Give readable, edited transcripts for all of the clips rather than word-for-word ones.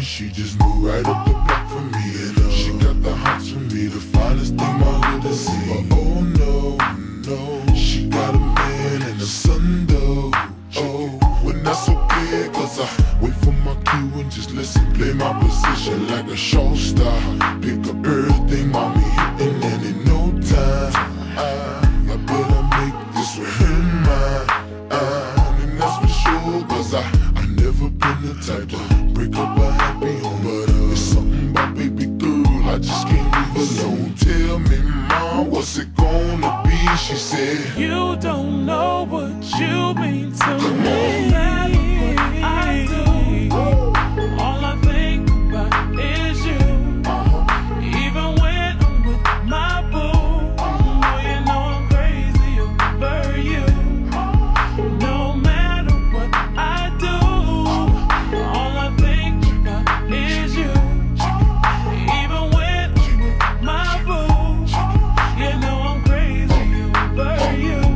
she just moved right up the block for me. And she got the hots for me, the finest thing my hood has seen. But oh no, no, she got a man and a son though. Oh, well that's okay, cause I wait for my cue and just listen, play my position like a show star. Pick up everything mommy hitting, and in no time I better make this with him mine. And that's for sure, cause I never been the type to break up a happy home. But it's something about baby girl, I just can't leave alone. Tell me, mom, what's it gonna be? She said, you don't know what you mean to me. I do. All I think about is you. Even when I'm with my boo, boy, you know I'm crazy over you. No matter what I do, all I think about is you. Even when I'm with my boo, you know I'm crazy over you.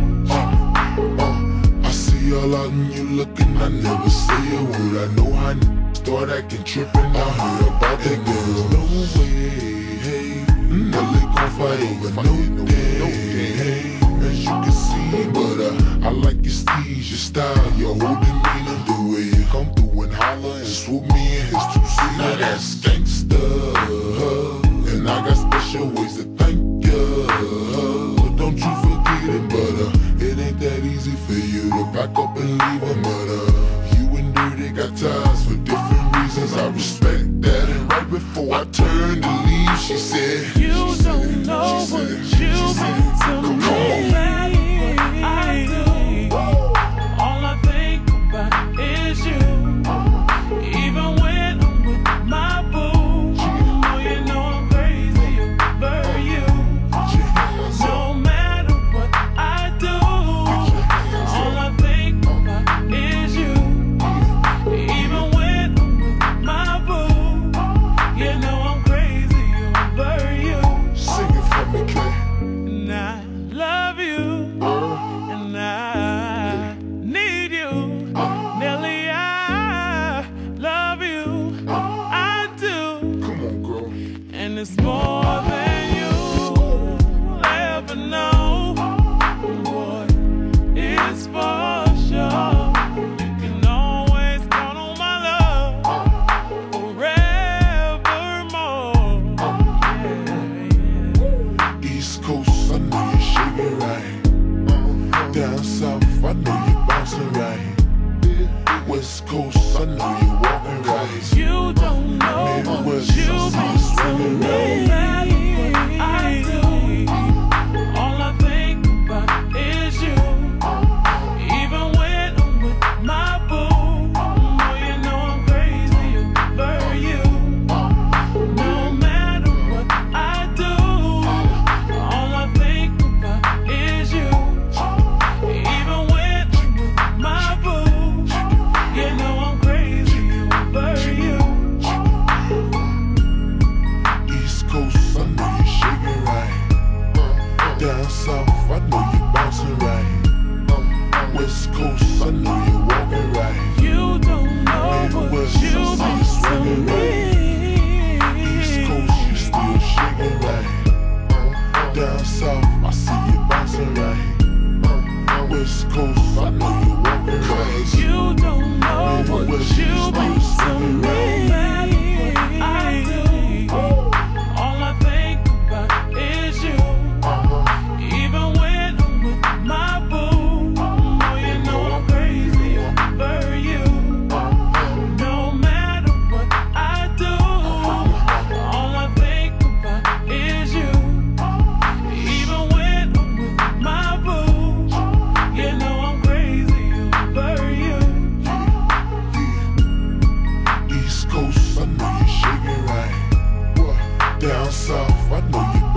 I see all out and you looking, I never say a word. I know how start acting trippin', I heard about that girl. No way, hey, they gon' fight over no day, hey. As you can see, but I like your steez, your style, your whole demeanor, the way you come through and holler and swoop me in his two-seater. Now that's gangsta, and I got special ways to thank ya. Don't you forget it, but it ain't that easy for you to back up and leave him. But you and Dirty got ties for different reasons. I respect that. And right before I turned to leave, she said, you don't know what you mean to me. I do. All I think about is you. Even when I'm with my boo, oh, you know I'm crazy over you. No matter what I do, all I think about is you. Even when I'm with my boo, you know I'm crazy over you. Sing it for me, Kay. And I love you, and I need you. Nelly, I love you, I do. Come on, girl. And it's more than you ever know. Boy, it's for sure. You can always count on my love forevermore. Yeah. East Coast, I know you're shaking right. Down south, I know you're bouncing right. West Coast, I know you're walking right. You don't know what Midwest, you I see you mean to swimming me. I do. All I think about is you. Even when I'm with my boo, boy, you know I'm crazy over you. No matter what I do, all I think about is you. Even when I'm with my boo, you know I'm crazy over you. East Coast, I know you're shaking right. Down south, I know you're bouncing right. West Coast, I know you're walking right. You don't know what Midwest, you I see mean you to swimming right. East me. Coast, you still shaking right. Down south, I see you bouncing right. West Coast, I know you're walking right. You don't know what Midwest, you still mean to swimming me. I do. All I think about is you. Even when I'm with my boo, boy, you know I'm crazy over you. No matter what I do, all I think about is you. Even when I'm with my boo, you know I'm crazy over you. East Coast, I know you're shaking right. Down south, I know you're